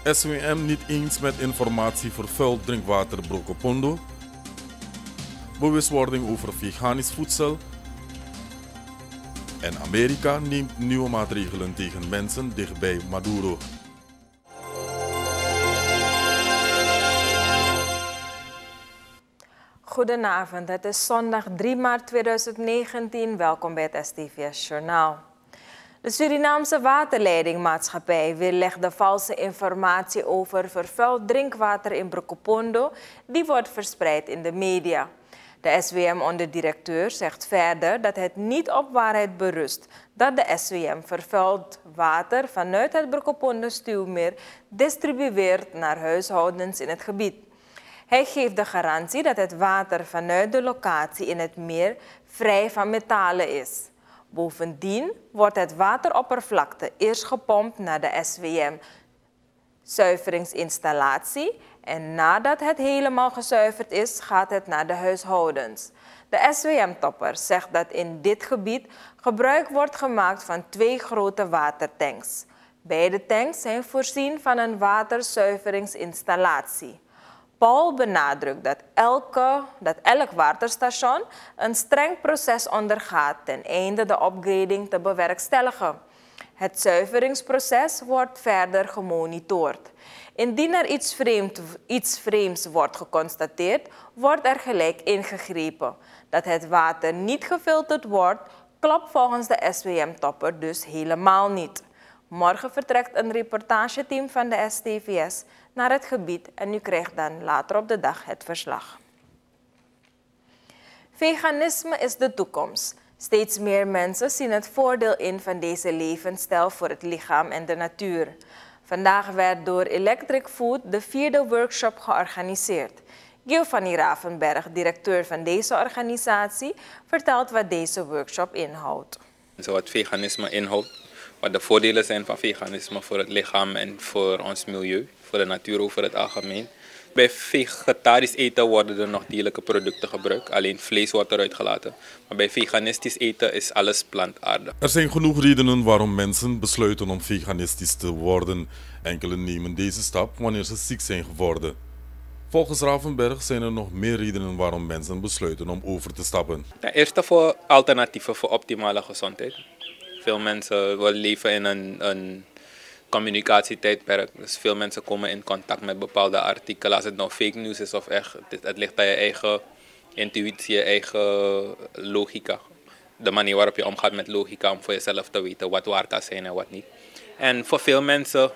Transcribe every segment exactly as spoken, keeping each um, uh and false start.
S W M niet eens met informatie vervuild drinkwater Brokopondo. Bewustwording over veganisch voedsel. En Amerika neemt nieuwe maatregelen tegen mensen dichtbij Maduro. Goedenavond, het is zondag drie maart tweeduizend negentien. Welkom bij het S T V S-journaal. De Surinaamse Waterleidingmaatschappij weerlegde valse informatie over vervuild drinkwater in Brokopondo, die wordt verspreid in de media. De S W M-onderdirecteur zegt verder dat het niet op waarheid berust dat de S W M vervuild water vanuit het Brokopondo-stuwmeer distribueert naar huishoudens in het gebied. Hij geeft de garantie dat het water vanuit de locatie in het meer vrij van metalen is. Bovendien wordt het wateroppervlakte eerst gepompt naar de S W M-zuiveringsinstallatie en nadat het helemaal gezuiverd is, gaat het naar de huishoudens. De S W M-topper zegt dat in dit gebied gebruik wordt gemaakt van twee grote watertanks. Beide tanks zijn voorzien van een waterzuiveringsinstallatie. Paul benadrukt dat, elke, dat elk waterstation een streng proces ondergaat ten einde de upgrading te bewerkstelligen. Het zuiveringsproces wordt verder gemonitord. Indien er iets, vreemd, iets vreemds wordt geconstateerd, wordt er gelijk ingegrepen. Dat het water niet gefilterd wordt, klopt volgens de S W M-topper dus helemaal niet. Morgen vertrekt een reportageteam van de S T V S naar het gebied en u krijgt dan later op de dag het verslag. Veganisme is de toekomst. Steeds meer mensen zien het voordeel in van deze levensstijl voor het lichaam en de natuur. Vandaag werd door Electric Food de vierde workshop georganiseerd. Giovanni Ravenberg, directeur van deze organisatie, vertelt wat deze workshop inhoudt. Wat veganisme inhoudt, wat de voordelen zijn van veganisme voor het lichaam en voor ons milieu, voor de natuur over het algemeen. Bij vegetarisch eten worden er nog dierlijke producten gebruikt, alleen vlees wordt eruit gelaten. Maar bij veganistisch eten is alles plantaardig. Er zijn genoeg redenen waarom mensen besluiten om veganistisch te worden. Enkelen nemen deze stap wanneer ze ziek zijn geworden. Volgens Ravenberg zijn er nog meer redenen waarom mensen besluiten om over te stappen. Ten eerste voor alternatieven voor optimale gezondheid. Veel mensen willen leven in een, een communicatietijdperk. Dus veel mensen komen in contact met bepaalde artikelen. Als het nou fake news is of echt, het, het ligt aan je eigen intuïtie, je eigen logica. De manier waarop je omgaat met logica om voor jezelf te weten wat waar kan zijn en wat niet. En voor veel mensen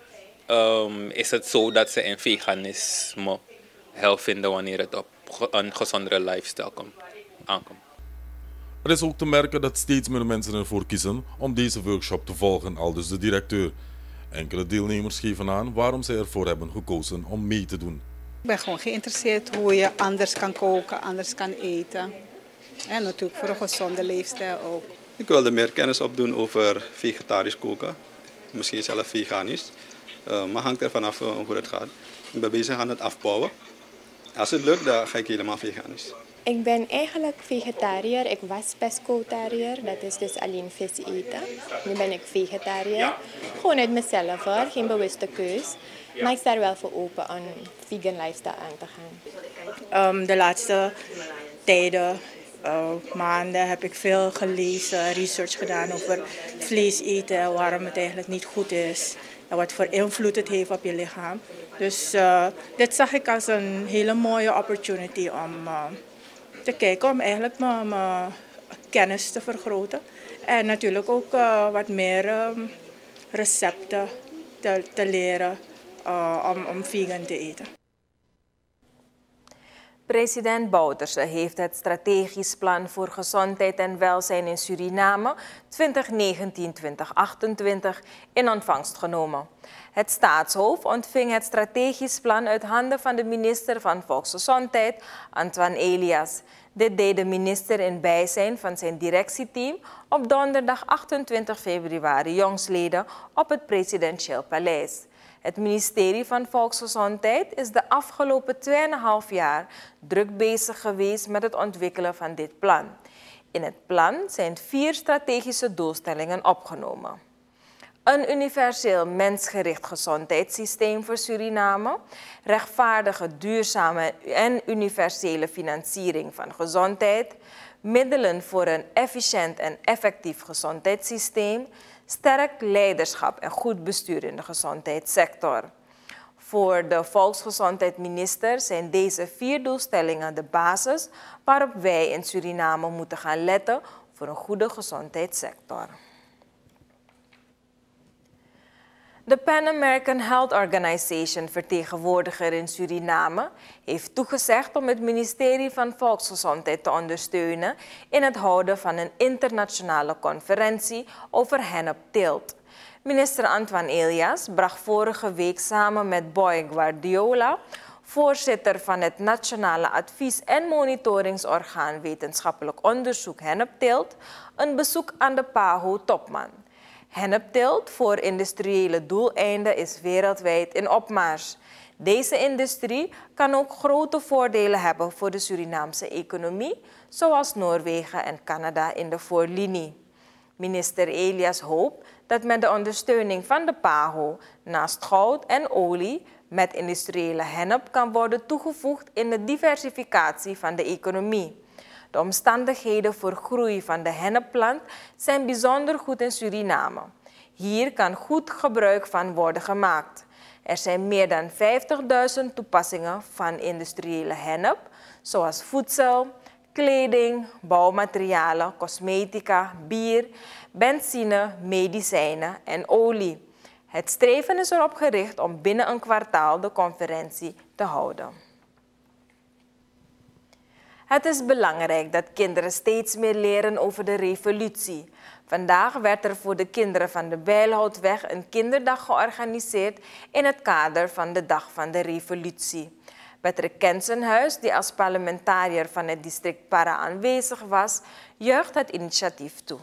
um, is het zo dat ze in veganisme hel vinden wanneer het op een gezondere lifestyle komt, aankomt. Er is ook te merken dat steeds meer mensen ervoor kiezen om deze workshop te volgen, aldus de directeur. Enkele deelnemers geven aan waarom zij ervoor hebben gekozen om mee te doen. Ik ben gewoon geïnteresseerd hoe je anders kan koken, anders kan eten. En natuurlijk voor een gezonde leefstijl ook. Ik wilde meer kennis opdoen over vegetarisch koken, misschien zelf veganisch. Uh, maar hangt er vanaf uh, hoe het gaat. Ik ben bezig aan het afbouwen. Als het lukt, dan ga ik helemaal veganisch. Ik ben eigenlijk vegetariër. Ik was pescotariër, dat is dus alleen vis eten. Nu ben ik vegetariër. Gewoon uit mezelf hoor, geen bewuste keus. Maar ik sta er wel voor open om vegan lifestyle aan te gaan. Um, de laatste tijden, uh, maanden, heb ik veel gelezen, research gedaan over vlees eten, waarom het eigenlijk niet goed is en wat voor invloed het heeft op je lichaam. Dus uh, dit zag ik als een hele mooie opportunity om uh, te kijken, om eigenlijk mijn, mijn kennis te vergroten. En natuurlijk ook uh, wat meer um, recepten te, te leren uh, om, om vegan te eten. President Bouterse heeft het strategisch plan voor gezondheid en welzijn in Suriname twintig negentien tot twintig achtentwintig in ontvangst genomen. Het staatshoofd ontving het strategisch plan uit handen van de minister van Volksgezondheid, Antoine Elias. Dit deed de minister in bijzijn van zijn directieteam op donderdag achtentwintig februari jongstleden op het presidentieel paleis. Het ministerie van Volksgezondheid is de afgelopen tweeënhalf jaar druk bezig geweest met het ontwikkelen van dit plan. In het plan zijn vier strategische doelstellingen opgenomen. Een universeel mensgericht gezondheidssysteem voor Suriname, rechtvaardige, duurzame en universele financiering van gezondheid, middelen voor een efficiënt en effectief gezondheidssysteem, sterk leiderschap en goed bestuur in de gezondheidssector. Voor de volksgezondheidsminister zijn deze vier doelstellingen de basis waarop wij in Suriname moeten gaan letten voor een goede gezondheidssector. De Pan American Health Organization vertegenwoordiger in Suriname heeft toegezegd om het ministerie van Volksgezondheid te ondersteunen in het houden van een internationale conferentie over hennepteelt. Minister Antoine Elias bracht vorige week samen met Boy Guardiola, voorzitter van het Nationale Advies- en Monitoringsorgaan Wetenschappelijk Onderzoek Hennepteelt, een bezoek aan de PAHO-topman. Hennepteelt voor industriële doeleinden is wereldwijd in opmars. Deze industrie kan ook grote voordelen hebben voor de Surinaamse economie, zoals Noorwegen en Canada in de voorlinie. Minister Elias hoopt dat met de ondersteuning van de PAHO naast goud en olie met industriële hennep kan worden toegevoegd in de diversificatie van de economie. De omstandigheden voor groei van de hennepplant zijn bijzonder goed in Suriname. Hier kan goed gebruik van worden gemaakt. Er zijn meer dan vijftigduizend toepassingen van industriële hennep, zoals voedsel, kleding, bouwmaterialen, cosmetica, bier, benzine, medicijnen en olie. Het streven is erop gericht om binnen een kwartaal de conferentie te houden. Het is belangrijk dat kinderen steeds meer leren over de revolutie. Vandaag werd er voor de kinderen van de Bijlhoutweg een kinderdag georganiseerd in het kader van de Dag van de Revolutie. Patrick Kensenhuis, die als parlementariër van het district Para aanwezig was, juicht het initiatief toe.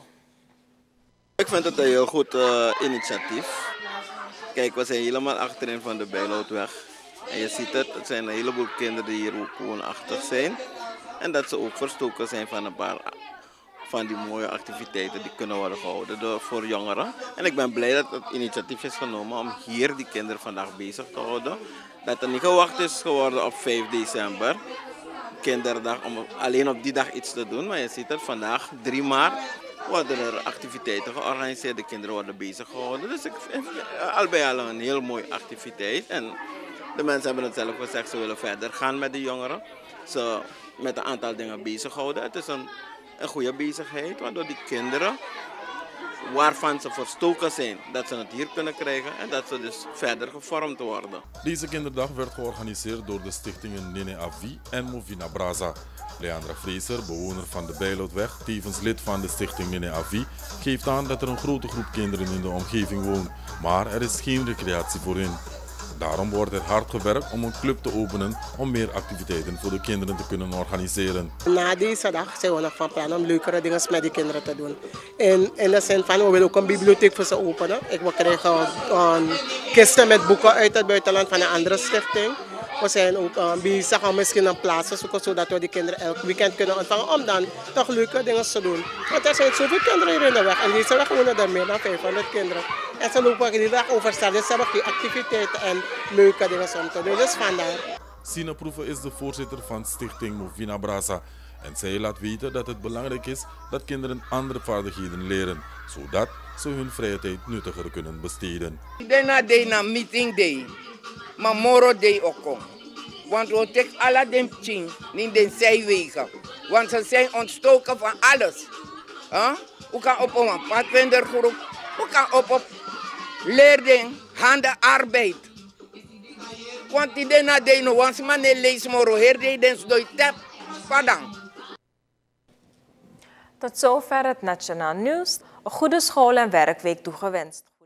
Ik vind het een heel goed uh, initiatief. Kijk, we zijn helemaal achterin van de Bijlhoutweg. En je ziet het, het zijn een heleboel kinderen die hier ook woonachtig zijn. En dat ze ook verstoken zijn van een paar van die mooie activiteiten die kunnen worden gehouden door, voor jongeren. En ik ben blij dat het initiatief is genomen om hier die kinderen vandaag bezig te houden. Dat er niet gewacht is geworden op vijf december, kinderdag, om alleen op die dag iets te doen. Maar je ziet het, vandaag, drie maart, worden er activiteiten georganiseerd. De kinderen worden bezig gehouden. Dus ik vind al bij al een heel mooie activiteit. En de mensen hebben het zelf gezegd, ze willen verder gaan met de jongeren. Ze met een aantal dingen bezighouden. Het is een, een goede bezigheid, waardoor die kinderen, waarvan ze verstoken zijn, dat ze het hier kunnen krijgen en dat ze dus verder gevormd worden. Deze kinderdag werd georganiseerd door de stichtingen Nene Avi en Movina Braza. Leandra Fraser, bewoner van de Bijlhoutweg, tevens lid van de stichting Nene Avi, geeft aan dat er een grote groep kinderen in de omgeving woont, maar er is geen recreatie voor hen. Daarom wordt er hard gewerkt om een club te openen om meer activiteiten voor de kinderen te kunnen organiseren. Na deze dag zijn we nog van plan om leukere dingen met die kinderen te doen. In, in de zin van, we willen ook een bibliotheek voor ze openen. Ik wil krijgen um, kisten met boeken uit het buitenland van een andere stichting. We zijn ook um, bezig om misschien een plaats te zoeken zodat we die kinderen elk weekend kunnen ontvangen om dan toch leuke dingen te doen. Want er zijn zoveel kinderen hier in de weg en deze weg wonen er meer dan vijfhonderd kinderen. En ze lopen die dag overstaan, dus ze hebben geen activiteiten en leuke dingen om te doen. Dus vandaar. Sina Proeven is de voorzitter van stichting Movina Braza. En zij laat weten dat het belangrijk is dat kinderen andere vaardigheden leren, zodat ze hun vrije tijd nuttiger kunnen besteden. Dena day na meeting day, maar moro day ook. Want we trekken alle dem ching in de zijwegen. Want ze zijn ontstoken van alles. Huh? We gaan op een padvindergroep, we gaan op op leerling, handen, arbeid. Want die dena day no, want man lees moro herde den doy tap padang. Tot zover het Nationaal Nieuws. Een goede school- en werkweek toegewenst.